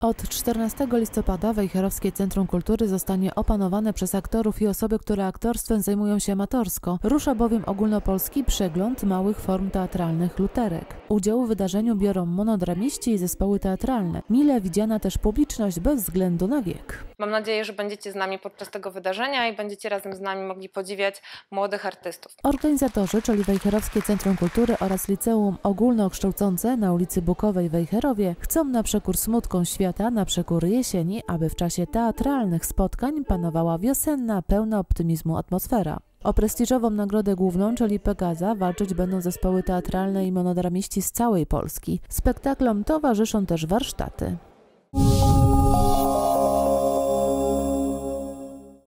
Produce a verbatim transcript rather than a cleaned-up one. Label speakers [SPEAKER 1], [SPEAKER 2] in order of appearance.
[SPEAKER 1] Od czternastego listopada Wejherowskie Centrum Kultury zostanie opanowane przez aktorów i osoby, które aktorstwem zajmują się amatorsko. Rusza bowiem ogólnopolski przegląd małych form teatralnych luterek. Udział w wydarzeniu biorą monodramiści i zespoły teatralne. Mile widziana też publiczność bez względu na wiek.
[SPEAKER 2] Mam nadzieję, że będziecie z nami podczas tego wydarzenia i będziecie razem z nami mogli podziwiać młodych artystów.
[SPEAKER 1] Organizatorzy, czyli Wejherowskie Centrum Kultury oraz Liceum Ogólnokształcące na ulicy Bukowej w Wejherowie, chcą na przekór smutkom świata, na przekór jesieni, aby w czasie teatralnych spotkań panowała wiosenna, pełna optymizmu atmosfera. O prestiżową nagrodę główną, czyli Pegaza, walczyć będą zespoły teatralne i monodramiści z całej Polski. Spektaklom towarzyszą też warsztaty.